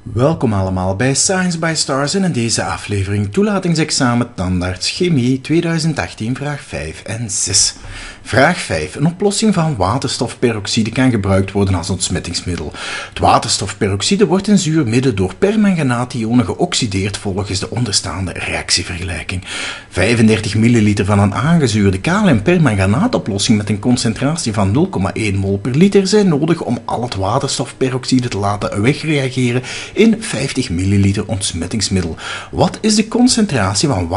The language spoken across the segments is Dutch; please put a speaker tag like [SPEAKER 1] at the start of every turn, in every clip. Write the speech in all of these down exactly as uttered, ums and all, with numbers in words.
[SPEAKER 1] Welkom allemaal bij Science by Stars en in deze aflevering toelatingsexamen tandarts chemie tweeduizend achttien vraag vijf en zes. Vraag vijf. Een oplossing van waterstofperoxide kan gebruikt worden als ontsmettingsmiddel. Het waterstofperoxide wordt in zuur midden door permanganaationen geoxideerd volgens de onderstaande reactievergelijking. vijfendertig milliliter van een aangezuurde kaliumpermanganaatoplossing met een concentratie van nul komma één mol per liter zijn nodig om al het waterstofperoxide te laten wegreageren in vijftig milliliter ontsmettingsmiddel. Wat is de concentratie van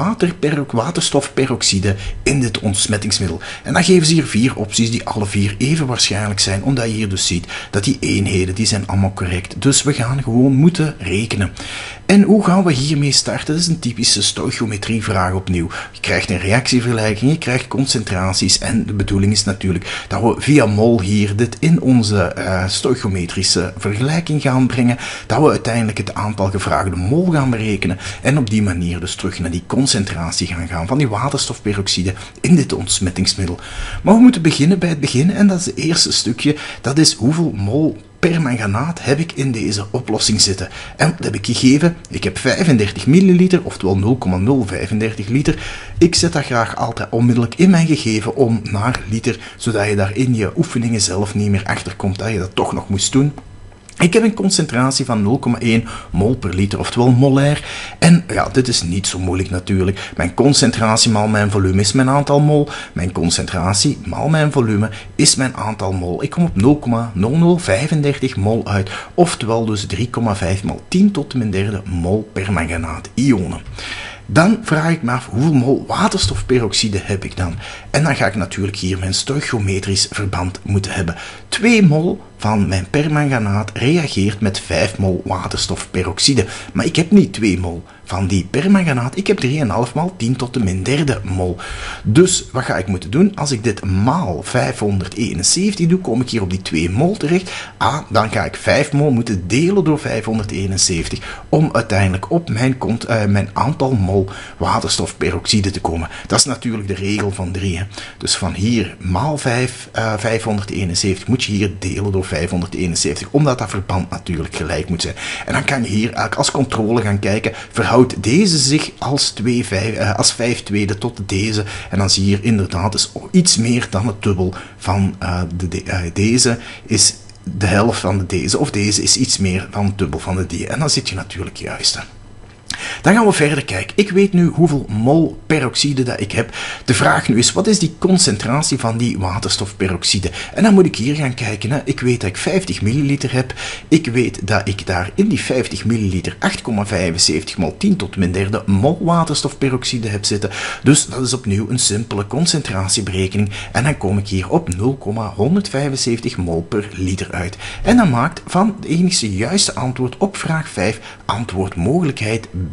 [SPEAKER 1] waterstofperoxide in dit ontsmettingsmiddel? En dan geven ze hier vier opties die alle vier even waarschijnlijk zijn, omdat je hier dus ziet dat die eenheden die zijn allemaal correct. Dus we gaan gewoon moeten rekenen. En hoe gaan we hiermee starten? Dat is een typische stoichiometrievraag opnieuw. Je krijgt een reactievergelijking, je krijgt concentraties en de bedoeling is natuurlijk dat we via mol hier dit in onze uh, stoichiometrische vergelijking gaan brengen, dat we uiteindelijk het aantal gevraagde mol gaan berekenen en op die manier dus terug naar die concentratie gaan gaan van die waterstofperoxide in dit ontsmettingsmiddel. Maar we moeten beginnen bij het begin en dat is het eerste stukje, dat is hoeveel mol permanganaat heb ik in deze oplossing zitten. En wat heb ik gegeven? Ik heb vijfendertig milliliter, oftewel nul komma nul vijfendertig liter. Ik zet dat graag altijd onmiddellijk in mijn gegeven om naar liter, zodat je daar in je oefeningen zelf niet meer achterkomt dat je dat toch nog moest doen. Ik heb een concentratie van nul komma één mol per liter, oftewel molair. En ja, dit is niet zo moeilijk natuurlijk. Mijn concentratie maal mijn volume is mijn aantal mol. Mijn concentratie maal mijn volume is mijn aantal mol. Ik kom op nul komma nul nul vijfendertig mol uit, oftewel dus drie komma vijf maal tien tot de min derde mol permanganaat-ionen. Dan vraag ik me af hoeveel mol waterstofperoxide heb ik dan? En dan ga ik natuurlijk hier mijn stoichiometrisch verband moeten hebben. twee mol van mijn permanganaat reageert met vijf mol waterstofperoxide. Maar ik heb niet twee mol van die permanganaat, ik heb drie komma vijf maal tien tot de min derde mol. Dus wat ga ik moeten doen? Als ik dit maal vijfhonderdeenenzeventig doe, kom ik hier op die twee mol terecht. Ah, dan ga ik vijf mol moeten delen door vijfhonderdeenenzeventig om uiteindelijk op mijn, uh, mijn aantal mol waterstofperoxide te komen. Dat is natuurlijk de regel van drie. Hè. Dus van hier maal vijf, uh, vijfhonderdeenenzeventig moet je hier delen door vijfhonderdeenenzeventig, omdat dat verband natuurlijk gelijk moet zijn. En dan kan je hier eigenlijk als controle gaan kijken, verhoudt deze zich als, twee, vijf, uh, als vijf tweede tot deze, en dan zie je hier inderdaad is iets meer dan het dubbel van uh, de, de, uh, deze is de helft van de deze, of deze is iets meer dan het dubbel van de die, en dan zit je natuurlijk juist. Hè. Dan gaan we verder kijken. Ik weet nu hoeveel mol peroxide dat ik heb. De vraag nu is, wat is die concentratie van die waterstofperoxide? En dan moet ik hier gaan kijken. Hè. Ik weet dat ik vijftig milliliter heb. Ik weet dat ik daar in die vijftig milliliter acht komma vijfenzeventig maal tien tot min derde mol waterstofperoxide heb zitten. Dus dat is opnieuw een simpele concentratieberekening. En dan kom ik hier op nul komma honderdvijfenzeventig mol per liter uit. En dat maakt van het enige juiste antwoord op vraag vijf antwoord mogelijkheid B.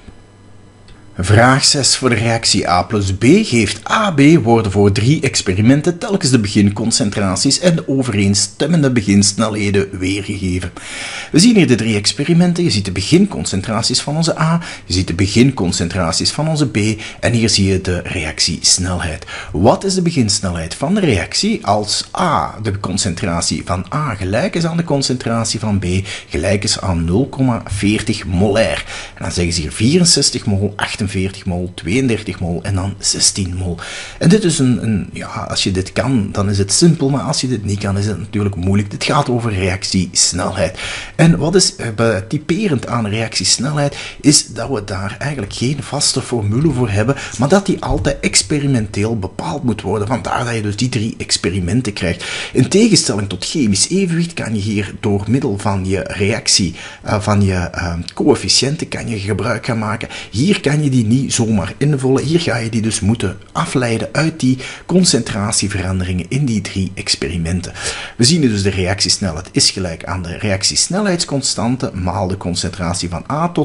[SPEAKER 1] Vraag zes voor de reactie A plus B geeft A B worden voor drie experimenten telkens de beginconcentraties en de overeenstemmende beginsnelheden weergegeven. We zien hier de drie experimenten. Je ziet de beginconcentraties van onze A, je ziet de beginconcentraties van onze B en hier zie je de reactiesnelheid. Wat is de beginsnelheid van de reactie als A, de concentratie van A gelijk is aan de concentratie van B, gelijk is aan nul komma veertig molair. En dan zeggen ze hier vierenzestig mol, achtenveertig mol, tweeëndertig mol en dan zestien mol. En dit is een, een, ja, als je dit kan, dan is het simpel, maar als je dit niet kan, is het natuurlijk moeilijk. Dit gaat over reactiesnelheid. En wat is typerend aan reactiesnelheid, is dat we daar eigenlijk geen vaste formule voor hebben, maar dat die altijd experimenteel bepaald moet worden. Vandaar dat je dus die drie experimenten krijgt. In tegenstelling tot chemisch evenwicht kan je hier door middel van je reactie, uh, van je uh, coëfficiënten, kan je gebruik gaan maken. Hier kan je die niet zomaar invullen. Hier ga je die dus moeten afleiden uit die concentratieveranderingen in die drie experimenten. We zien dus de reactiesnelheid is gelijk aan de reactiesnelheidsconstante maal de concentratie van A tot een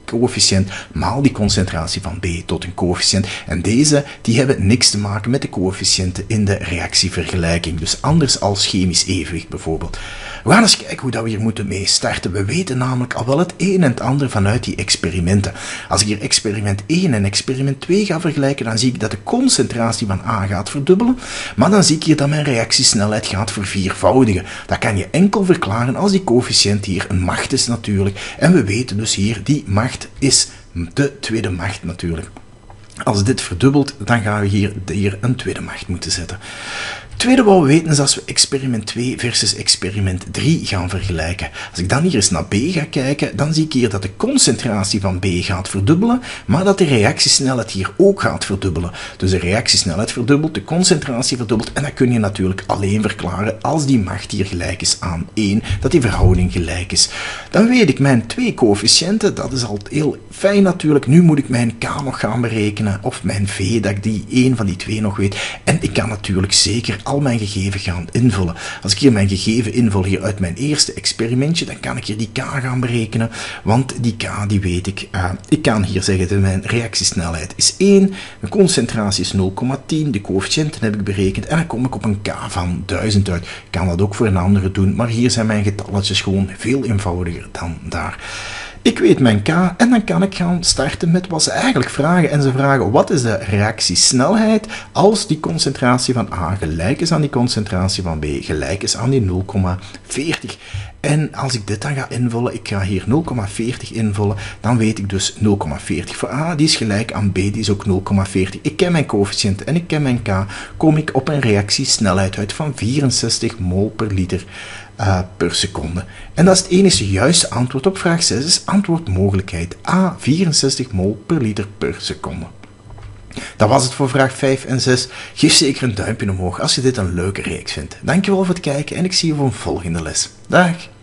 [SPEAKER 1] coëfficiënt maal die concentratie van B tot een coëfficiënt. En deze die hebben niks te maken met de coëfficiënten in de reactievergelijking. Dus anders als chemisch evenwicht bijvoorbeeld. We gaan eens kijken hoe dat we hier moeten mee starten. We weten namelijk al wel het een en het ander vanuit die experimenten. Als ik hier experiment één en experiment twee ga vergelijken, dan zie ik dat de concentratie van A gaat verdubbelen, maar dan zie ik hier dat mijn reactiesnelheid gaat verviervoudigen. Dat kan je enkel verklaren als die coëfficiënt hier een macht is natuurlijk. En we weten dus hier, die macht is de tweede macht natuurlijk. Als dit verdubbelt, dan gaan we hier, hier een tweede macht moeten zetten. Het tweede wat we weten is als we experiment twee versus experiment drie gaan vergelijken. Als ik dan hier eens naar B ga kijken, dan zie ik hier dat de concentratie van B gaat verdubbelen, maar dat de reactiesnelheid hier ook gaat verdubbelen. Dus de reactiesnelheid verdubbelt, de concentratie verdubbelt, en dat kun je natuurlijk alleen verklaren als die macht hier gelijk is aan één, dat die verhouding gelijk is. Dan weet ik mijn twee coëfficiënten, dat is al heel fijn natuurlijk. Nu moet ik mijn K nog gaan berekenen, of mijn V, dat ik die één van die twee nog weet. En ik kan natuurlijk zeker al mijn gegeven gaan invullen. Als ik hier mijn gegeven invul hier uit mijn eerste experimentje, dan kan ik hier die K gaan berekenen, want die K die weet ik. Uh, ik kan hier zeggen dat mijn reactiesnelheid is één, mijn concentratie is nul komma tien, de coëfficiënten heb ik berekend en dan kom ik op een K van duizend uit. Ik kan dat ook voor een andere doen, maar hier zijn mijn getalletjes gewoon veel eenvoudiger dan daar. Ik weet mijn K en dan kan ik gaan starten met wat ze eigenlijk vragen. En ze vragen wat is de reactiesnelheid als die concentratie van A gelijk is aan die concentratie van B, gelijk is aan die nul komma veertig. En als ik dit dan ga invullen, ik ga hier nul komma veertig invullen, dan weet ik dus nul komma veertig voor A, die is gelijk aan B, die is ook nul komma veertig. Ik ken mijn coëfficiënten en ik ken mijn K, kom ik op een reactiesnelheid uit van vierenzestig mol per liter uh, per seconde. En dat is het enige juiste antwoord op vraag zes, is antwoordmogelijkheid A, vierenzestig mol per liter per seconde. Dat was het voor vraag vijf en zes. Geef zeker een duimpje omhoog als je dit een leuke reeks vindt. Dankjewel voor het kijken en ik zie je voor een volgende les. Dag!